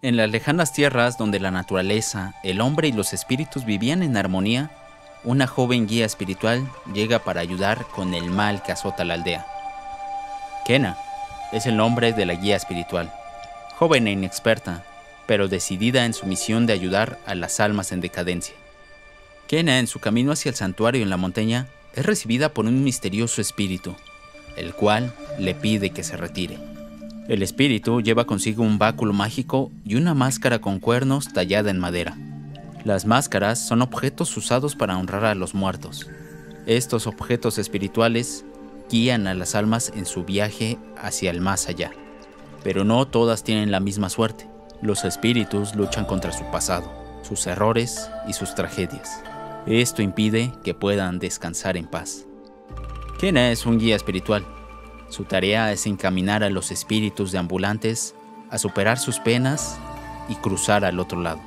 En las lejanas tierras donde la naturaleza, el hombre y los espíritus vivían en armonía, una joven guía espiritual llega para ayudar con el mal que azota la aldea. Kena es el nombre de la guía espiritual, joven e inexperta, pero decidida en su misión de ayudar a las almas en decadencia. Kena, en su camino hacia el santuario en la montaña, es recibida por un misterioso espíritu, el cual le pide que se retire. El espíritu lleva consigo un báculo mágico y una máscara con cuernos tallada en madera. Las máscaras son objetos usados para honrar a los muertos. Estos objetos espirituales guían a las almas en su viaje hacia el más allá. Pero no todas tienen la misma suerte. Los espíritus luchan contra su pasado, sus errores y sus tragedias. Esto impide que puedan descansar en paz. Kena es un guía espiritual. Su tarea es encaminar a los espíritus deambulantes a superar sus penas y cruzar al otro lado.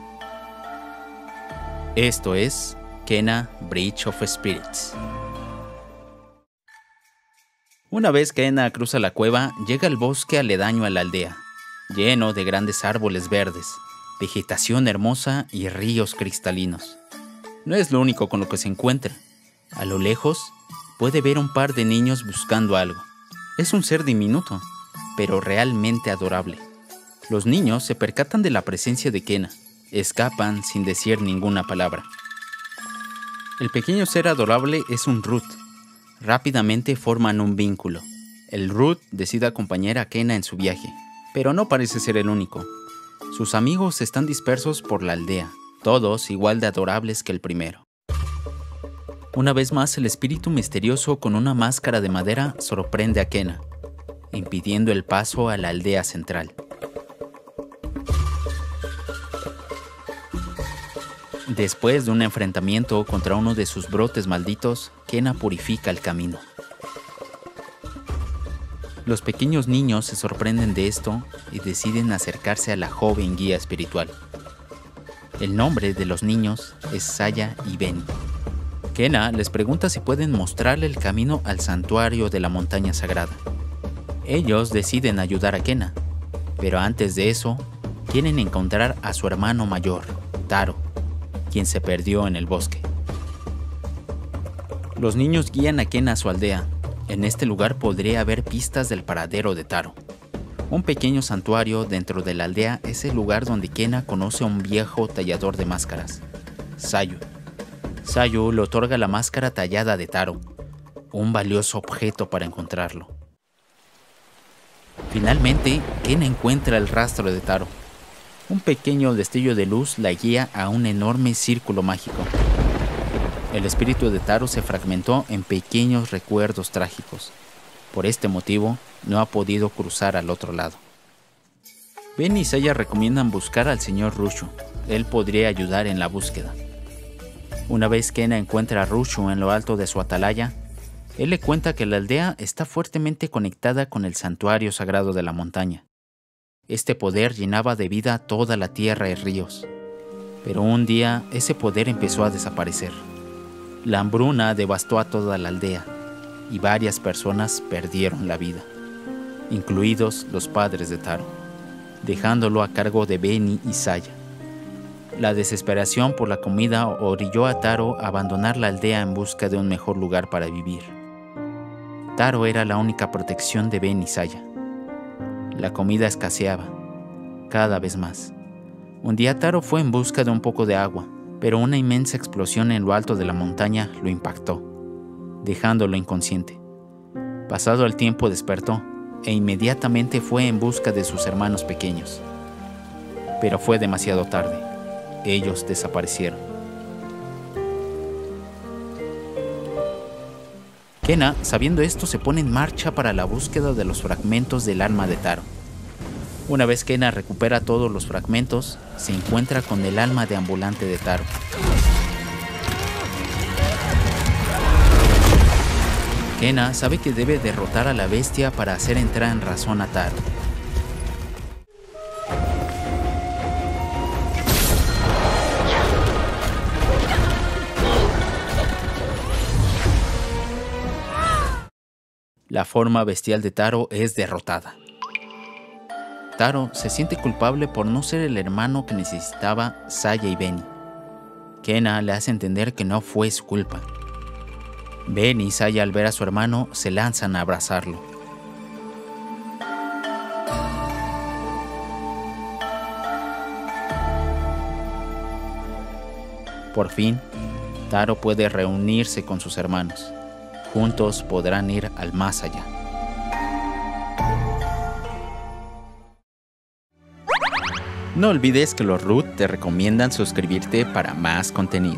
Esto es Kena Bridge of Spirits. Una vez Kena cruza la cueva, llega al bosque aledaño a la aldea, lleno de grandes árboles verdes, vegetación hermosa y ríos cristalinos. No es lo único con lo que se encuentra. A lo lejos, puede ver un par de niños buscando algo. Es un ser diminuto, pero realmente adorable. Los niños se percatan de la presencia de Kena. Escapan sin decir ninguna palabra. El pequeño ser adorable es un Root. Rápidamente forman un vínculo. El Root decide acompañar a Kena en su viaje, pero no parece ser el único. Sus amigos están dispersos por la aldea, todos igual de adorables que el primero. Una vez más, el espíritu misterioso con una máscara de madera sorprende a Kena, impidiendo el paso a la aldea central. Después de un enfrentamiento contra uno de sus brotes malditos, Kena purifica el camino. Los pequeños niños se sorprenden de esto y deciden acercarse a la joven guía espiritual. El nombre de los niños es Saya y Benny. Kena les pregunta si pueden mostrarle el camino al santuario de la montaña sagrada. Ellos deciden ayudar a Kena, pero antes de eso, quieren encontrar a su hermano mayor, Taro, quien se perdió en el bosque. Los niños guían a Kena a su aldea. En este lugar podría haber pistas del paradero de Taro. Un pequeño santuario dentro de la aldea es el lugar donde Kena conoce a un viejo tallador de máscaras, Sayu. Sayu le otorga la máscara tallada de Taro, un valioso objeto para encontrarlo. Finalmente, Kena encuentra el rastro de Taro. Un pequeño destello de luz la guía a un enorme círculo mágico. El espíritu de Taro se fragmentó en pequeños recuerdos trágicos. Por este motivo, no ha podido cruzar al otro lado. Ben y Saya recomiendan buscar al señor Rushu. Él podría ayudar en la búsqueda. Una vez Kena encuentra a Rushu en lo alto de su atalaya, él le cuenta que la aldea está fuertemente conectada con el santuario sagrado de la montaña. Este poder llenaba de vida toda la tierra y ríos. Pero un día ese poder empezó a desaparecer. La hambruna devastó a toda la aldea y varias personas perdieron la vida, incluidos los padres de Taro, dejándolo a cargo de Benny y Saya. La desesperación por la comida orilló a Taro a abandonar la aldea en busca de un mejor lugar para vivir. Taro era la única protección de Benny y Saya. La comida escaseaba, cada vez más. Un día Taro fue en busca de un poco de agua, pero una inmensa explosión en lo alto de la montaña lo impactó, dejándolo inconsciente. Pasado el tiempo despertó e inmediatamente fue en busca de sus hermanos pequeños. Pero fue demasiado tarde. Ellos desaparecieron. Kena, sabiendo esto, se pone en marcha para la búsqueda de los fragmentos del alma de Taro. Una vez Kena recupera todos los fragmentos, se encuentra con el alma deambulante de Taro. Kena sabe que debe derrotar a la bestia para hacer entrar en razón a Taro. La forma bestial de Taro es derrotada. Taro se siente culpable por no ser el hermano que necesitaba Saya y Beni. Kena le hace entender que no fue su culpa. Beni y Saya, al ver a su hermano, se lanzan a abrazarlo. Por fin, Taro puede reunirse con sus hermanos. Juntos podrán ir al más allá. No olvides que los Root te recomiendan suscribirte para más contenido.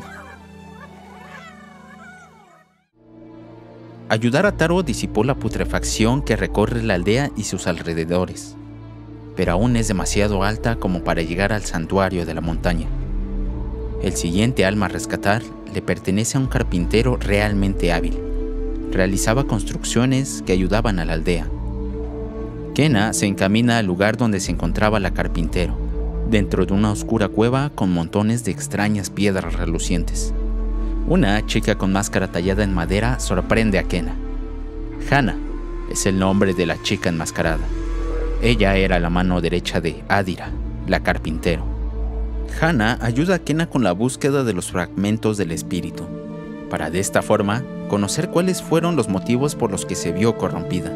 Ayudar a Taro disipó la putrefacción que recorre la aldea y sus alrededores, pero aún es demasiado alta como para llegar al santuario de la montaña. El siguiente alma a rescatar le pertenece a un carpintero realmente hábil. Realizaba construcciones que ayudaban a la aldea. Kena se encamina al lugar donde se encontraba la carpintero, dentro de una oscura cueva con montones de extrañas piedras relucientes. Una chica con máscara tallada en madera sorprende a Kena. Hana es el nombre de la chica enmascarada. Ella era la mano derecha de Adira, la carpintero. Hana ayuda a Kena con la búsqueda de los fragmentos del espíritu, para de esta forma conocer cuáles fueron los motivos por los que se vio corrompida.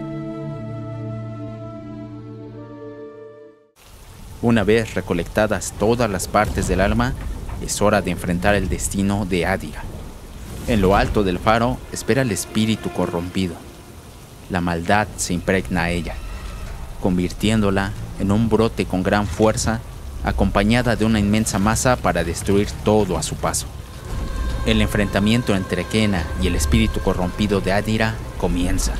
Una vez recolectadas todas las partes del alma, es hora de enfrentar el destino de Adira. En lo alto del faro espera el espíritu corrompido. La maldad se impregna a ella, convirtiéndola en un brote con gran fuerza, acompañada de una inmensa masa para destruir todo a su paso. El enfrentamiento entre Kena y el espíritu corrompido de Adira comienza.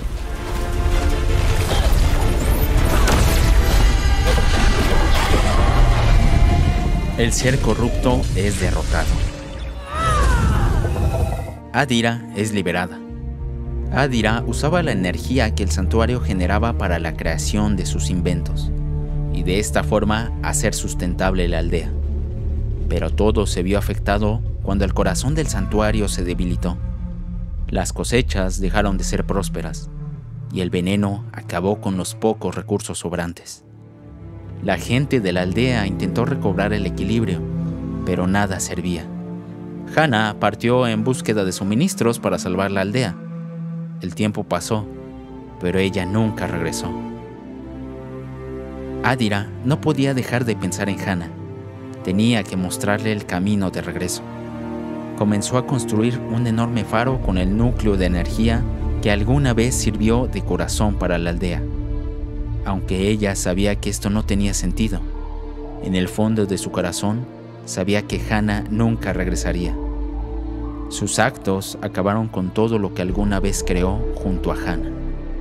El ser corrupto es derrotado. Adira es liberada. Adira usaba la energía que el santuario generaba para la creación de sus inventos, y de esta forma hacer sustentable la aldea. Pero todo se vio afectado cuando el corazón del santuario se debilitó. Las cosechas dejaron de ser prósperas, y el veneno acabó con los pocos recursos sobrantes. La gente de la aldea intentó recobrar el equilibrio, pero nada servía. Hana partió en búsqueda de suministros para salvar la aldea. El tiempo pasó, pero ella nunca regresó. Adira no podía dejar de pensar en Hana. Tenía que mostrarle el camino de regreso. Comenzó a construir un enorme faro con el núcleo de energía que alguna vez sirvió de corazón para la aldea. Aunque ella sabía que esto no tenía sentido, en el fondo de su corazón sabía que Hana nunca regresaría. Sus actos acabaron con todo lo que alguna vez creó junto a Hana.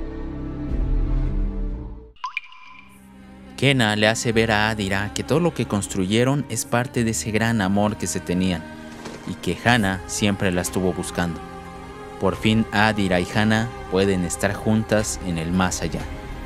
Kena le hace ver a Adira que todo lo que construyeron es parte de ese gran amor que se tenían, y que Hana siempre la estuvo buscando. Por fin Adira y Hana pueden estar juntas en el más allá.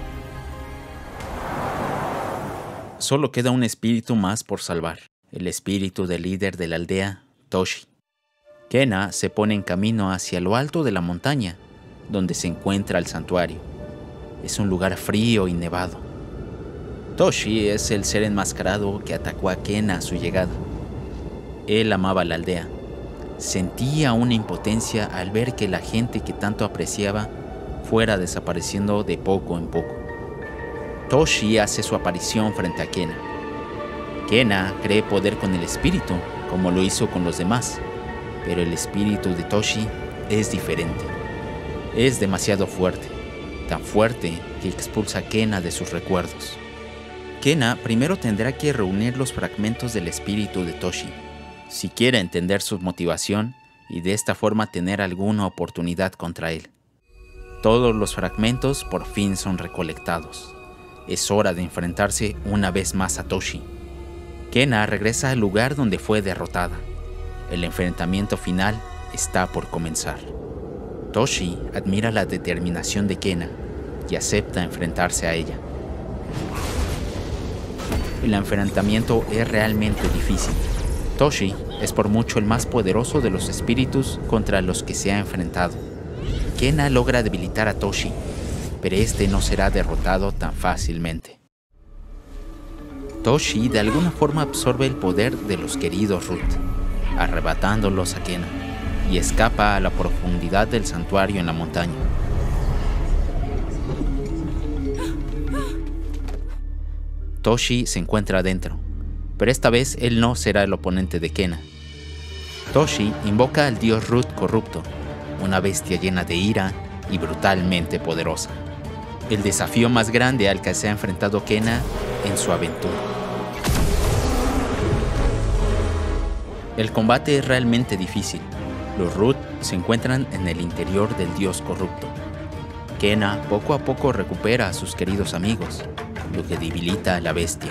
Solo queda un espíritu más por salvar, el espíritu del líder de la aldea, Toshi. Kena se pone en camino hacia lo alto de la montaña, donde se encuentra el santuario. Es un lugar frío y nevado. Toshi es el ser enmascarado que atacó a Kena a su llegada. Él amaba la aldea. Sentía una impotencia al ver que la gente que tanto apreciaba fuera desapareciendo de poco en poco. Toshi hace su aparición frente a Kena. Kena cree poder con el espíritu, como lo hizo con los demás, pero el espíritu de Toshi es diferente. Es demasiado fuerte, tan fuerte que expulsa a Kena de sus recuerdos. Kena primero tendrá que reunir los fragmentos del espíritu de Toshi, si quiere entender su motivación y de esta forma tener alguna oportunidad contra él. Todos los fragmentos por fin son recolectados. Es hora de enfrentarse una vez más a Toshi. Kena regresa al lugar donde fue derrotada. El enfrentamiento final está por comenzar. Toshi admira la determinación de Kena y acepta enfrentarse a ella. El enfrentamiento es realmente difícil. Toshi es por mucho el más poderoso de los espíritus contra los que se ha enfrentado. Kena logra debilitar a Toshi, pero este no será derrotado tan fácilmente. Toshi de alguna forma absorbe el poder de los queridos Ruth, arrebatándolos a Kena, y escapa a la profundidad del santuario en la montaña. Toshi se encuentra adentro, pero esta vez él no será el oponente de Kena. Toshi invoca al dios Ruth corrupto, una bestia llena de ira y brutalmente poderosa. El desafío más grande al que se ha enfrentado Kena en su aventura. El combate es realmente difícil. Los Ruth se encuentran en el interior del dios corrupto. Kena poco a poco recupera a sus queridos amigos, lo que debilita a la bestia.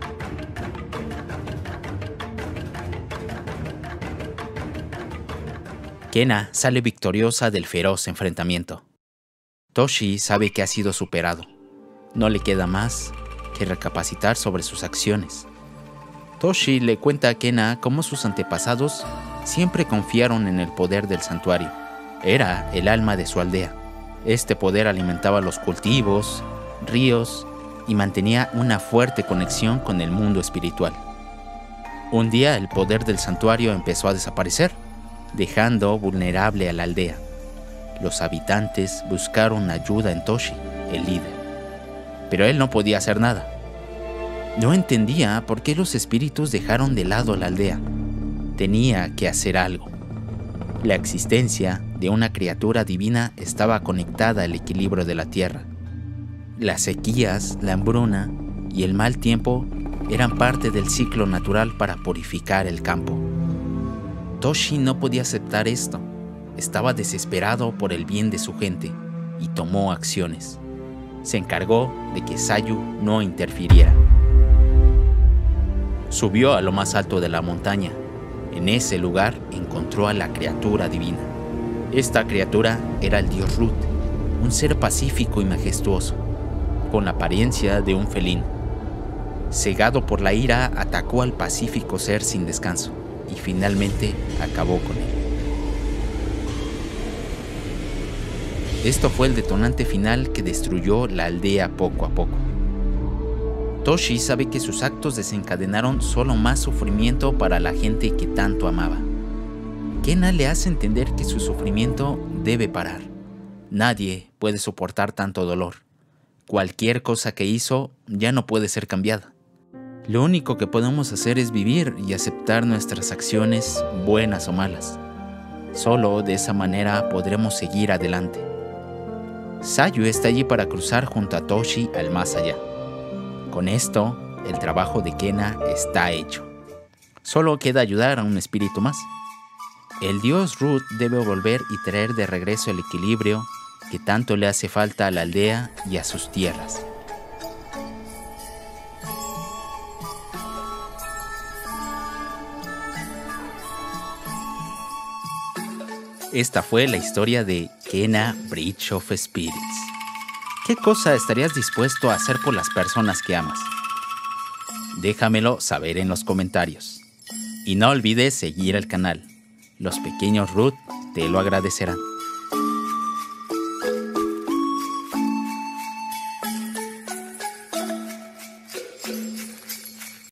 Kena sale victoriosa del feroz enfrentamiento. Toshi sabe que ha sido superado. No le queda más que recapacitar sobre sus acciones. Toshi le cuenta a Kena cómo sus antepasados siempre confiaron en el poder del santuario. Era el alma de su aldea. Este poder alimentaba los cultivos, ríos y mantenía una fuerte conexión con el mundo espiritual. Un día el poder del santuario empezó a desaparecer, dejando vulnerable a la aldea. Los habitantes buscaron ayuda en Toshi, el líder, pero él no podía hacer nada. No entendía por qué los espíritus dejaron de lado la aldea. Tenía que hacer algo. La existencia de una criatura divina estaba conectada al equilibrio de la tierra. Las sequías, la hambruna y el mal tiempo eran parte del ciclo natural para purificar el campo. Toshi no podía aceptar esto. Estaba desesperado por el bien de su gente y tomó acciones. Se encargó de que Sayu no interfiriera. Subió a lo más alto de la montaña. En ese lugar encontró a la criatura divina. Esta criatura era el dios Ruth, un ser pacífico y majestuoso, con la apariencia de un felino. Cegado por la ira, atacó al pacífico ser sin descanso y finalmente acabó con él. Esto fue el detonante final que destruyó la aldea poco a poco. Toshi sabe que sus actos desencadenaron solo más sufrimiento para la gente que tanto amaba. Kena le hace entender que su sufrimiento debe parar. Nadie puede soportar tanto dolor. Cualquier cosa que hizo ya no puede ser cambiada. Lo único que podemos hacer es vivir y aceptar nuestras acciones, buenas o malas. Solo de esa manera podremos seguir adelante. Sayu está allí para cruzar junto a Toshi al más allá. Con esto, el trabajo de Kena está hecho. Solo queda ayudar a un espíritu más. El dios Ruth debe volver y traer de regreso el equilibrio que tanto le hace falta a la aldea y a sus tierras. Esta fue la historia de Kena Bridge of Spirits. ¿Qué cosa estarías dispuesto a hacer por las personas que amas? Déjamelo saber en los comentarios. Y no olvides seguir el canal. Los pequeños Ruth te lo agradecerán.